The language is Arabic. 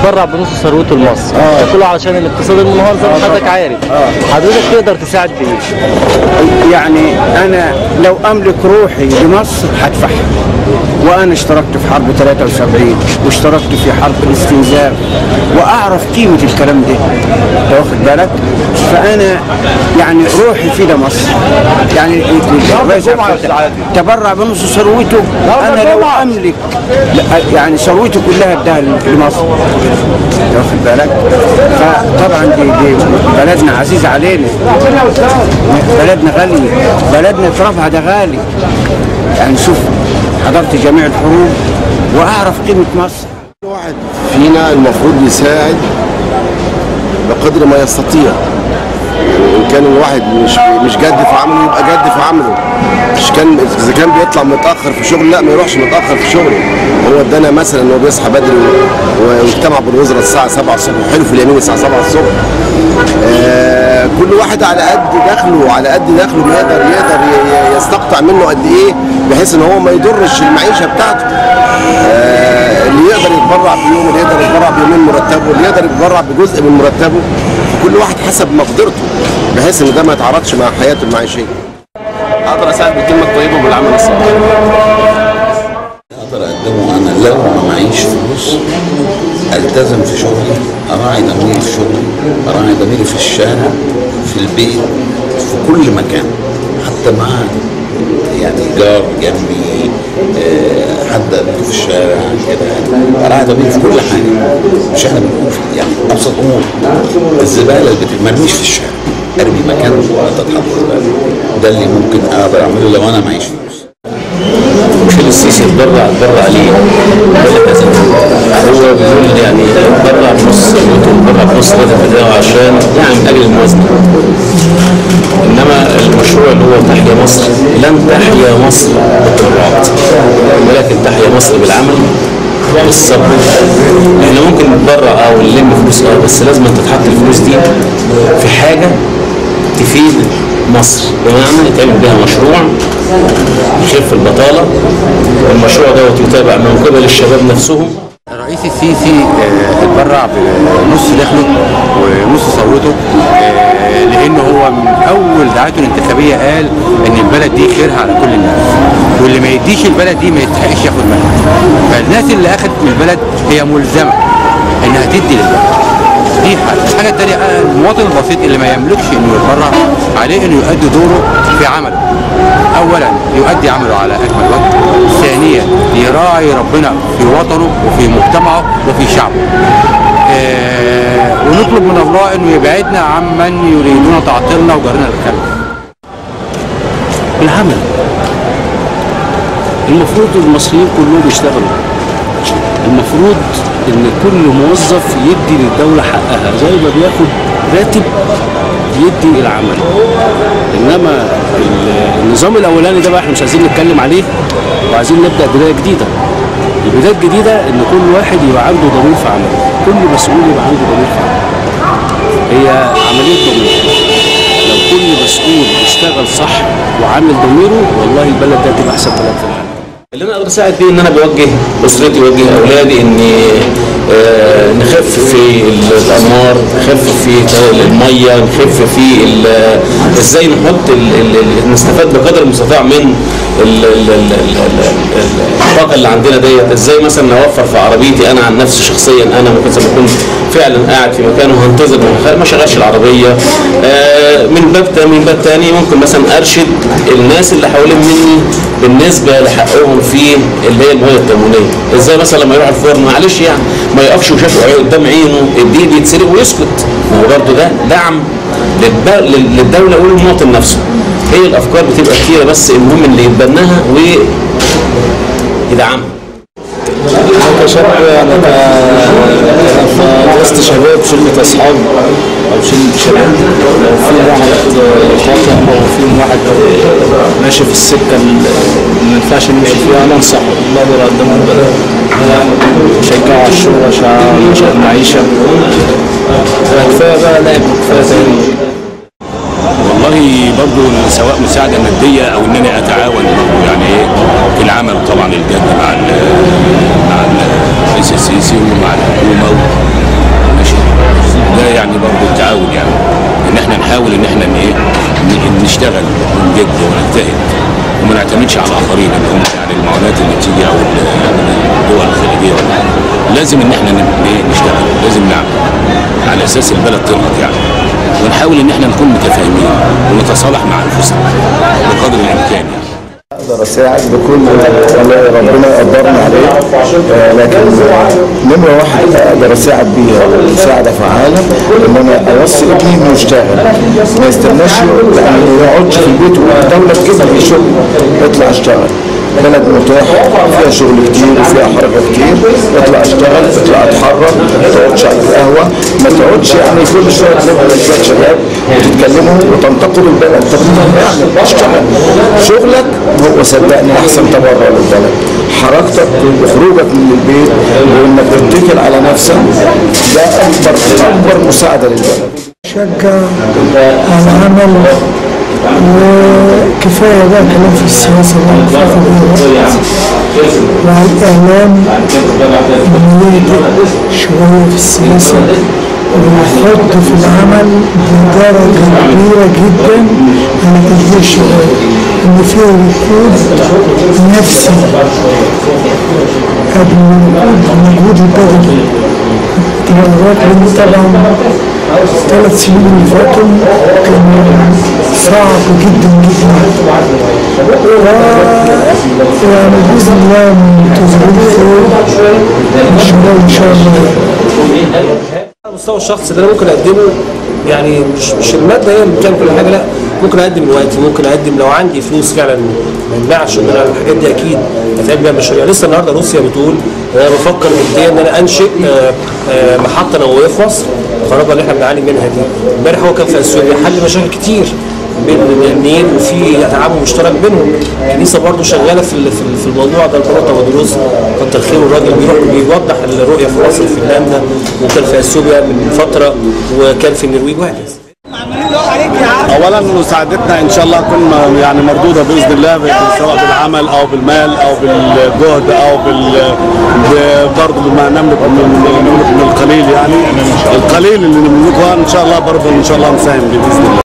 يتبرع بنص ثروته لمصر. ده كله علشان الاقتصاد المنهار زي ما حضرتك عارف. حضرتك تقدر تساعد بايه؟ يعني انا لو املك روحي لمصر هدفعها، وانا اشتركت في حرب 73 واشتركت في حرب الاستنزاف واعرف قيمه الكلام ده، انت واخد بالك؟ فانا يعني روحي في مصر. يعني الرئيس تبرع بنص ثروته، انا لو املك يعني ثروته كلها اداها لمصر، انت واخد بالك؟ فطبعا دي بلدنا عزيزه علينا، بلدنا غاليه، بلدنا ترابها ده غالي. يعني شوف، حضرت جميع الحروب واعرف قيمه مصر. كل واحد فينا المفروض يساعد بقدر ما يستطيع. ان كان الواحد مش جد في عمله يبقى جد في عمله. اذا كان بيطلع متاخر في شغله، لا ما يروحش متاخر في شغله. هو ادانا مثلا ان هو بيصحى بدري واجتمع بالوزراء الساعه 7 الصبح وحلو في اليمين الساعه 7 الصبح. كل واحد على قد دخله يقدر يستقطع منه قد ايه، بحيث ان هو ما يضرش المعيشه بتاعته. اللي يقدر يتبرع بيوم، اللي يقدر يتبرع بيومين مرتبه، اللي يقدر يتبرع بجزء من مرتبه، كل واحد حسب مقدرته، بحيث ان ده ما يتعارضش مع حياته المعيشيه. اقدر اساعد بالكلمه الطيبه وبالعمل الصالح. اقدر اقدمه انا لو ما معيش فلوس، التزم في شغلي، اراعي ضميري في شغلي، اراعي ضميري في الشارع، في البيت، في كل مكان، حتى مع يعني جار جنبي، حد قابلته في الشارع كده، اراعي ضميري في كل حاجه. مش احنا بنقول يعني ابسط امور، الزباله اللي بترميش في الشارع ارمي مكان ولا تتحط زباله. ده اللي ممكن اقدر اعمله لو انا معيش فلوس. مش السيسي اتبرع ليه؟ هو بيقول يعني اتبرع بنص ثروته، اتبرع بنص الراتب بتاعه عشان يعني من اجل الموازنه. انما المشروع اللي هو تحيا مصر، لن تحيا مصر بالتبرعات، ولكن تحيا مصر بالعمل بالصبر. احنا ممكن نتبرع ونلم فلوس بس لازم تتحط الفلوس دي في حاجه تفيد مصر، بمعنى يتعمل بها مشروع يخف البطاله، والمشروع دوت يتابع من قبل الشباب نفسهم. الرئيس السيسي اتبرع بنص دخله ونص ثروته، لانه هو من اول دعاته الانتخابيه قال ان البلد دي خيرها على كل الناس، واللي ما يديش البلد دي ما يستحقش ياخد منها. فالناس اللي اخذت من البلد هي ملزمه انها تدي للبلد. دي الحاجه الثانيه، المواطن البسيط اللي ما يملكش انه يتبرع، عليه انه يؤدي دوره في عمله. اولا يؤدي عمله على اكمل وجه، ثانيا يراعي ربنا في وطنه وفي مجتمعه وفي شعبه. ونطلب من الله انه يبعدنا عمن يريدون تعطيلنا وجرنا للخلف. العمل المفروض المصريين كلهم يشتغلوا. المفروض ان كل موظف يدي للدولة حقها، زي ما بياخد راتب يدي العمل. انما النظام الاولاني ده بقى احنا مش عايزين نتكلم عليه، وعايزين نبدا بدايه جديده. البدايه الجديده ان كل واحد يبقى عنده ضمير في عمله، كل مسؤول يبقى عنده ضمير في عمله. هي عمليه ضمير. لو كل مسؤول يشتغل صح وعامل ضميره، والله البلد ده تبقى احسن بلد في العالم. اللي انا اقدر اساعد بيه ان انا بوجه اسرتي، بوجه اولادي ان نخف في الانوار، نخف في الميه، نخف في ازاي نحط نستفاد بقدر المستطاع من الطاقه اللي عندنا ديت. ازاي مثلا نوفر في عربيتي انا عن نفسي شخصيا، انا ممكن اكون فعلا قاعد في مكان وهنتظر ما اشغلش العربيه. من باب تاني ممكن مثلا ارشد الناس اللي حوالين مني بالنسبه لحقهم في اللي هي الميه التموينيه. ازاي مثلا لما يروح الفرن معلش يعني ما يقفش وشاشه قدام عينه الدقيق يتسرق ويسكت. ما هو برضه ده دعم للدوله وللمواطن نفسه. هي الافكار بتبقى كتيره، بس المهم اللي يتبناها ويدعمها. كشاب انا في وسط شباب، شله اصحاب او شله شباب، لو في واحد خاطئ او في واحد ماشي في السكه اللي ما ينفعش نمشي فيها، انا انصحه بقدر اقدمه البلد، اشجعه على الشغل عشان المعيشه. كفايه بقى لعب، كفايه تاني. والله برضه سواء مساعده ماديه او ان انا اتعاون يعني في العمل طبعا الجد مع الرئيس السيسي ومع الحكومه نجد ونجتهد وما نعتمدش على الاخرين اللي هم يعني المعونات اللي بتيجي او الدول الخليجيه ولا حاجه. لازم ان احنا نشتغل، لازم نعمل على اساس البلد تنهض يعني، ونحاول ان احنا نكون متفاهمين ونتصالح مع انفسنا بقدر الامكان يعني. اقدر اساعد بكل والله ربنا يقدرني عليه، لكن نمره واحد اقدر اساعد بيها مساعده فعاله ان انا اوصي ابني انه يشتغل، ما يستناش يعني ما يقعدش في البيت والدوله تجيب لي شغل يطلع اشتغل. بلد متاح فيها شغل كتير وفيها حركه كتير، اطلع اشتغل، اطلع اتحرك، ما تقعدش على القهوه، ما تقعدش يعني كل شويه تلاقي شويه شباب وتتكلموا وتنتقدوا البلد. طب يعني اشتغل شغلك هو صدقني احسن تبرع للبلد. حركتك وخروجك من البيت وانك تتكل على نفسك ده اكبر مساعده للبلد. شجع على العمل، وكفايه بقى كلام في السياسه وعلى الاعلام انه يهدئ شويه في السياسه ويحط في العمل بدرجه كبيره جدا على تشجيع الشباب، ان فيه ركود نفسي قبل المجهود البدني. لأن طبعا 3 سنين اللي فاتوا كان صعب جدا جدا، يعني بإذن الله منتظرين خير إن شاء الله. على المستوى الشخصي اللي انا ممكن اقدمه يعني مش الماده هي اللي بتعمل كل حاجه، لا ممكن اقدم الوقت، ممكن اقدم لو عندي فلوس فعلا ما يمنعش ان انا الحاجات دي اكيد هتعمل بيها مشاريع. لسه النهارده روسيا بتقول انا بفكر جديا ان انا انشئ محطه نوويه في مصر، الخرابه اللي احنا بنعاني منها دي. امبارح هو كان في اثيوبيا حل مشاكل كتير بين النيل وفي تعامل مشترك بينهم. الكنيسه برضه شغاله في الموضوع ده. البابا تودروس كتر خيره الراجل بيروح بيوضح الرؤيه في مصر وفنلندا، وكان في اثيوبيا من فتره وكان في النرويج وهكذا. اولا مساعدتنا ان شاء الله تكون يعني مردوده باذن الله، سواء بالعمل او بالمال او بالجهد او برضه بما نملك من القليل، يعني القليل اللي نملكه ان شاء الله برضه ان شاء الله نساهم باذن الله.